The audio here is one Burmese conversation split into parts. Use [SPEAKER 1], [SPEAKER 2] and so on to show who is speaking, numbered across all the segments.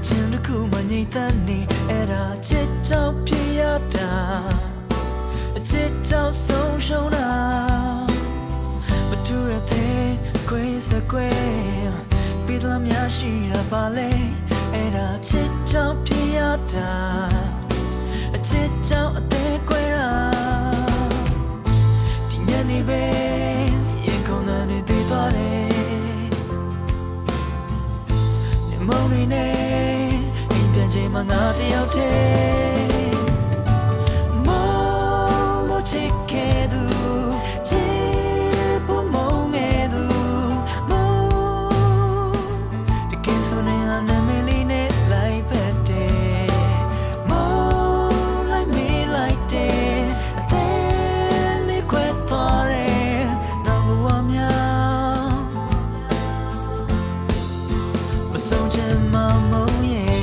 [SPEAKER 1] ချင်းတစ်ခုမှငြိမ်သက်နေအဲ့ဒါချစ်ကြောင့်ဖြစ်ရတာအချစ်ကြောင့်ဆုံးရှုံးတာမတူရတဲ့ကွေးစကွေးပြီးသလားများရှိတာပါလေအဲ့ဒါချစ်ကြောင့်ဖြစ်ရတာအချစ်ကြောင့်အသေးကွဲတာဒီညနေပဲရင်ကုန်တဲ့နေသေးသွားတယ်ညမုန်းနေနေအိမ်ပြန်ချိန်မှာငါတယောက်တည်းမောမချစ်ခဲ့သူချစ်ဖို့မုန်းခဲ့သူမောတကယ်ဆိုနေရနာမည်လေးနဲ့လိုက်ဖက်တယ်မောလိုက်မေးလိုက်တယ်အသေးလေးခွဲသွားတယ်နောက်ဘဝများမဆုံးချင်မှမုန်းရဲ့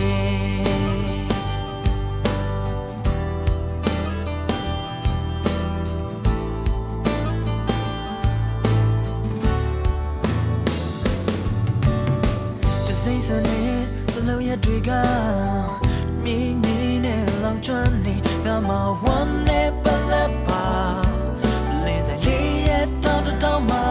[SPEAKER 1] စိတ်ဆန်နေလောရတွေကမြင်းနေနဲ့လောင်ကျွမ်းနေငါမှဝမ်းနဲ့ပလက်ပါလဲစားလေးရတောင်းတောင်းမှာ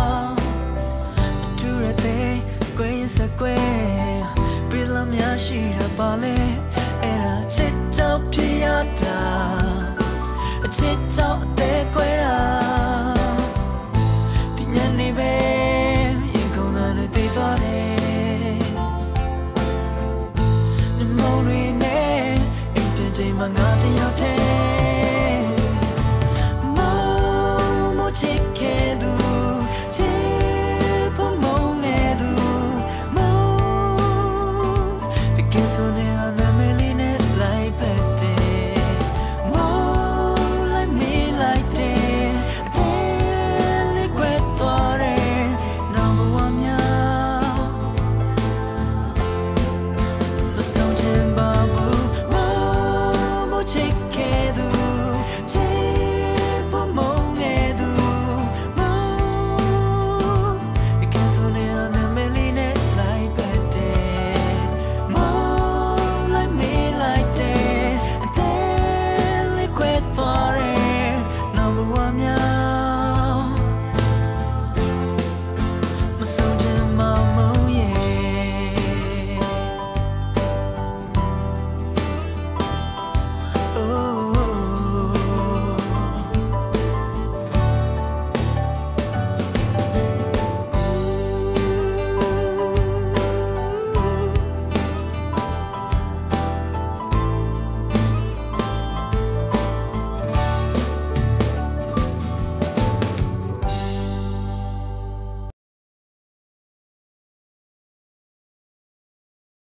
[SPEAKER 1] တူရတဲ့ကွင်းစကွဲပြည်လမ်းများရှိတာပါလေအဲ့ဒါချစ်ကြောင့်ဖြစ်ရတာအချစ်ကြောင့်အသေးကွဲတာ